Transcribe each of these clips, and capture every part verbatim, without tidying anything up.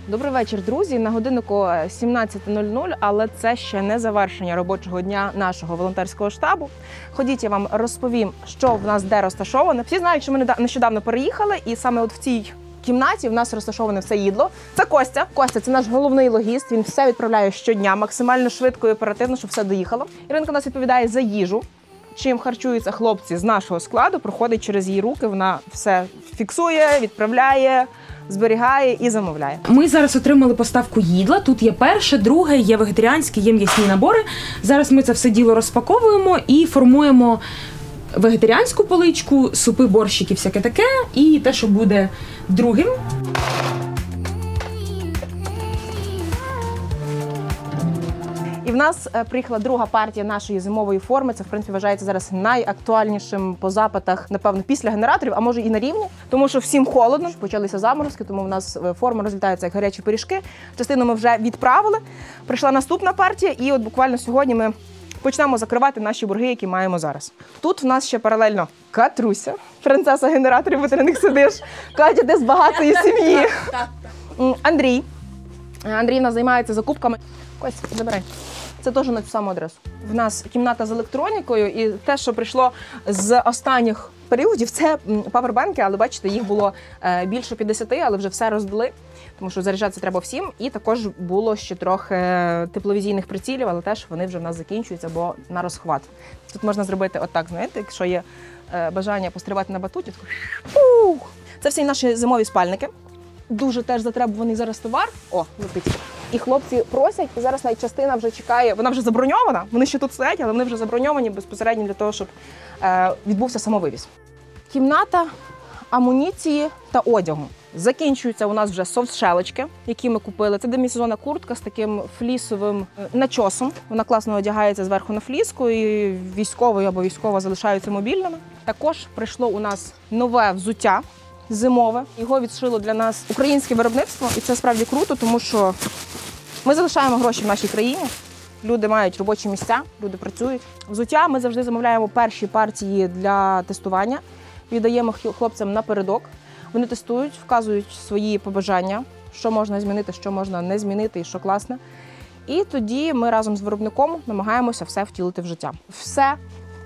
Добрий вечір, друзі. На годиннику сімнадцята нуль нуль, але це ще не завершення робочого дня нашого волонтерського штабу. Ходіть, я вам розповім, що в нас де розташоване. Всі знають, що ми нещодавно переїхали, і саме от в цій кімнаті в нас розташоване все їдло. Це Костя. Костя – це наш головний логіст. Він все відправляє щодня, максимально швидко і оперативно, щоб все доїхало. Іринка у нас відповідає за їжу. Чим харчуються хлопці з нашого складу, проходить через її руки, вона все фіксує, відправляє, зберігає і замовляє. Ми зараз отримали поставку їдла. Тут є перше, друге, є вегетаріанські, є м'ясні набори. Зараз ми це все діло розпаковуємо і формуємо вегетаріанську поличку, супи, борщики, всяке таке. І те, що буде другим. І в нас приїхала друга партія нашої зимової форми. Це, в принципі, вважається зараз найактуальнішим по запитах, напевно, після генераторів, а може і на рівні. Тому що всім холодно, почалися заморозки, тому в нас форма розлітається як гарячі пиріжки. Частину ми вже відправили. Прийшла наступна партія, і от буквально сьогодні ми почнемо закривати наші борги, які маємо зараз. Тут в нас ще паралельно Катруся, принцеса генераторів, бо ти на них сидиш. Катя, де з багатої сім'ї. Андрій. Андрій в нас займається закупками. Костя, забирай. Це теж на цю саму адресу. В нас кімната з електронікою, і те, що прийшло з останніх періодів, це павербанки, але бачите, їх було більше п'ятдесят, але вже все роздали, тому що заряджатися треба всім. І також було ще трохи тепловізійних прицілів, але теж вони вже в нас закінчуються, бо на розхват. Тут можна зробити отак, знаєте, якщо є бажання пострибати на батуті, то... Це всі наші зимові спальники. Дуже теж затребуваний зараз товар. О, летить. І хлопці просять, і зараз навіть частина вже чекає, вона вже заброньована, вони ще тут стоять, але вони вже заброньовані безпосередньо для того, щоб е, відбувся самовивіз. Кімната амуніції та одягу. Закінчуються у нас вже софтшелочки, які ми купили. Це демісезонна куртка з таким флісовим начосом. Вона класно одягається зверху на фліску, і військовий або військова залишаються мобільними. Також прийшло у нас нове взуття зимове. Його відшило для нас українське виробництво, і це справді круто, тому що ми залишаємо гроші в нашій країні, люди мають робочі місця, люди працюють. Взуття ми завжди замовляємо перші партії для тестування, віддаємо хлопцям напередок. Вони тестують, вказують свої побажання, що можна змінити, що можна не змінити і що класне. І тоді ми разом з виробником намагаємося все втілити в життя. Все,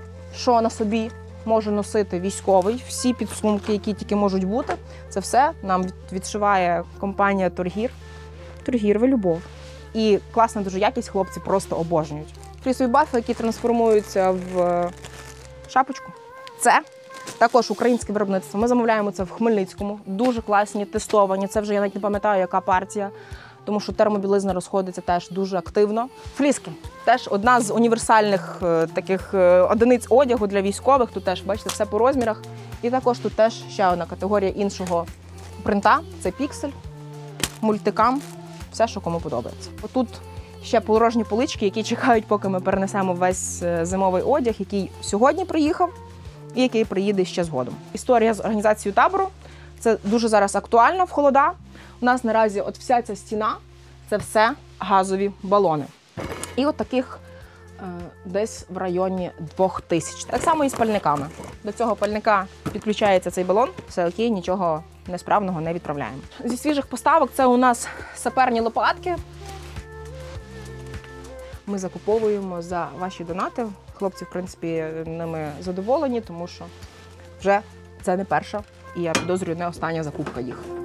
що на собі може носити військовий, всі підсумки, які тільки можуть бути, це все нам відшиває компанія Торгір. Торгір – ви любов. І класна дуже якість, хлопці просто обожнюють. Флісові бафи, які трансформуються в шапочку. Це також українське виробництво. Ми замовляємо це в Хмельницькому. Дуже класні, тестовані. Це вже я навіть не пам'ятаю, яка партія, тому що термобілизна розходиться теж дуже активно. Фліски. Теж одна з універсальних таких одиниць одягу для військових. Тут теж, бачите, все по розмірах. І також тут теж ще одна категорія іншого принта. Це піксель, мультикам. Все, що кому подобається. Тут ще порожні полички, які чекають, поки ми перенесемо весь зимовий одяг, який сьогодні приїхав і який приїде ще згодом. Історія з організацією табору – це дуже зараз актуально в холода. У нас наразі от вся ця стіна – це все газові балони. І от таких е, десь в районі двох тисяч. Так само і з пальниками. До цього пальника підключається цей балон, все окей, нічого несправного не відправляємо. Зі свіжих поставок це у нас саперні лопатки. Ми закуповуємо за ваші донати. Хлопці, в принципі, ними задоволені, тому що вже це не перша і, я підозрюю, не остання закупка їх.